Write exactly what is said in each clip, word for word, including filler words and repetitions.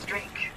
streak.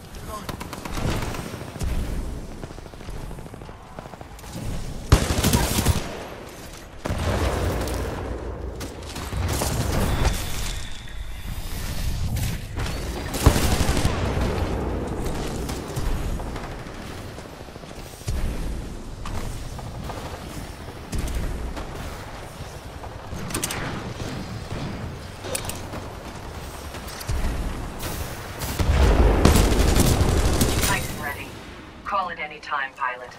Call at any time, pilot.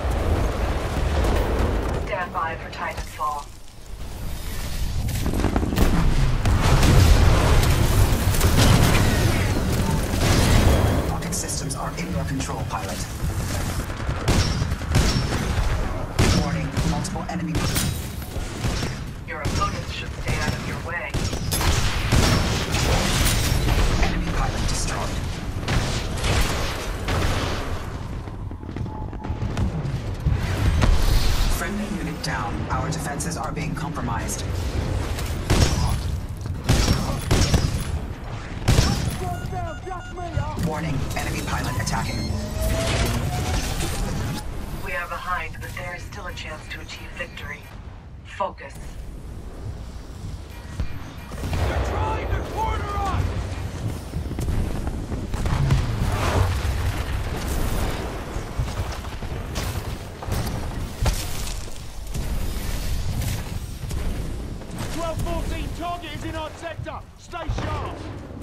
Stand by for Titanfall. Rocket systems are in your control, pilot. Warning, multiple enemy... Your opponents should stay out of your way. Enemy pilot destroyed. Friendly unit down. Our defenses are being compromised. Warning, enemy pilot attacking. We are behind, but there is still a chance to achieve victory. Focus. They're trying to corner us! twelve fourteen, target is in our sector! Stay sharp!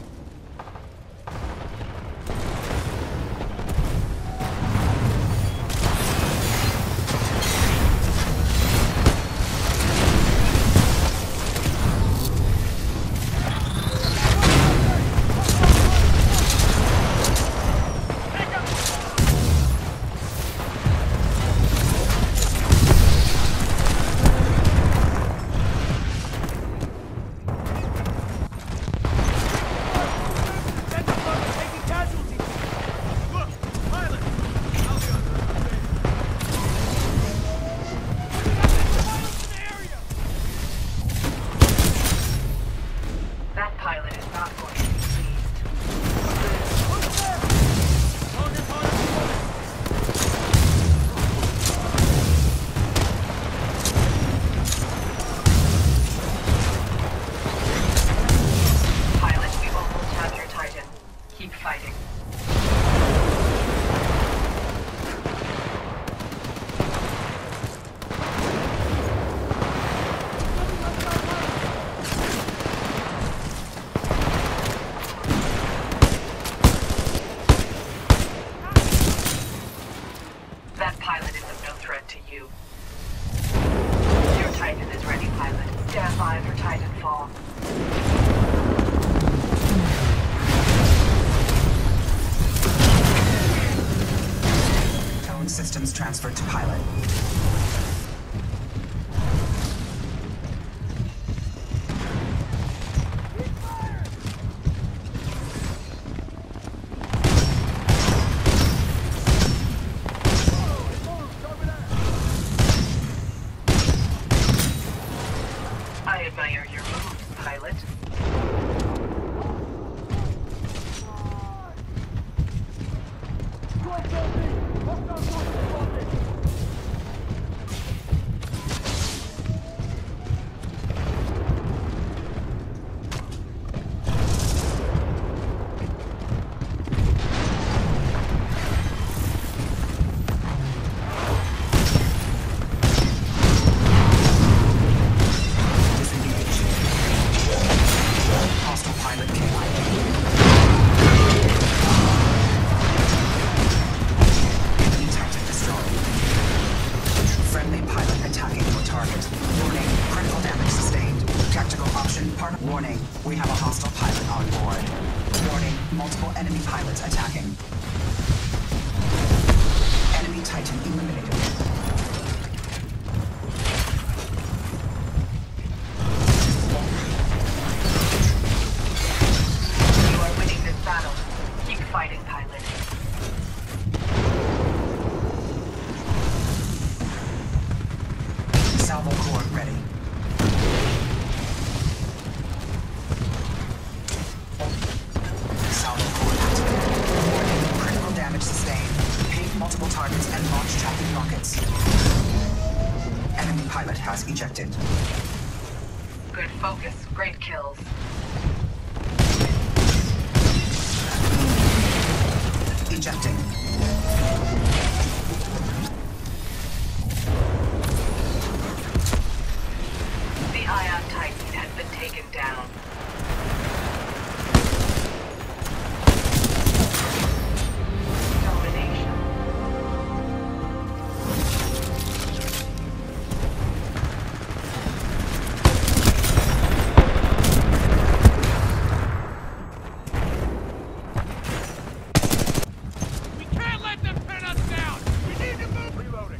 That pilot is of no threat to you. Your Titan is ready, pilot. Stand by for Titanfall. Tone systems transferred to pilot. I admire your moves, pilot. Warning, we have a hostile pilot on board. Warning, multiple enemy pilots attacking. Enemy Titan eliminated. You are winning this battle. Keep fighting, pilot. Salvo core ready. Salvo core activated. ejected. Good focus. Great kills. Ejecting. The Ion Titan has been taken down. Domination. We can't let them pin us down! We need to move! Reloading.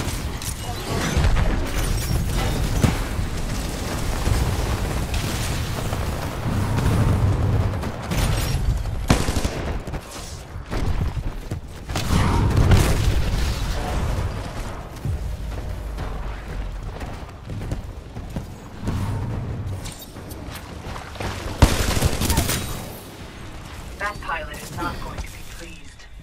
That pilot is not going to be pleased.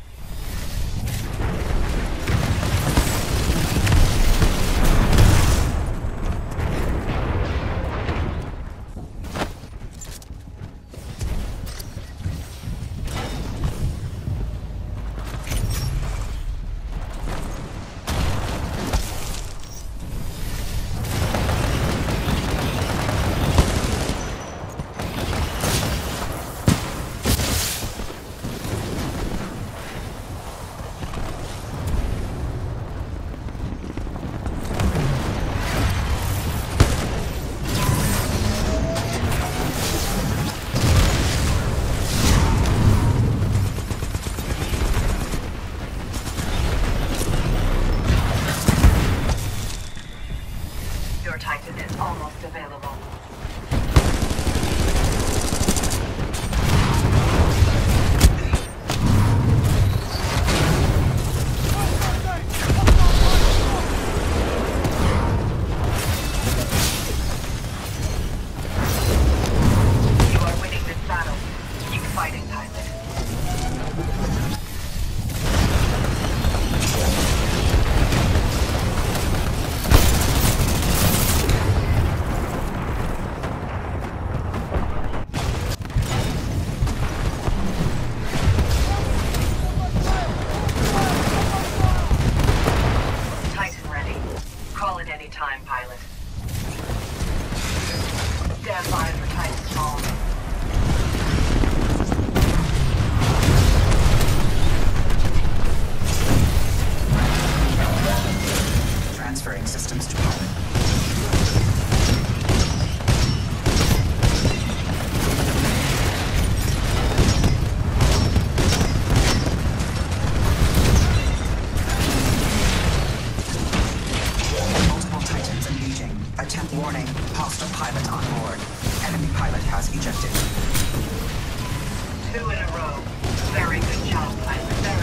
Your Titan is almost available. You are winning this battle. Keep fighting, pilot. Titan ready. Call it any time, pilot. Stand by for Titanfall. Transferring systems to pilot. Multiple Titans engaging. Attempt warning. Hostile pilot on board. Enemy pilot has ejected. Two in a row. Very good job, pilot. Very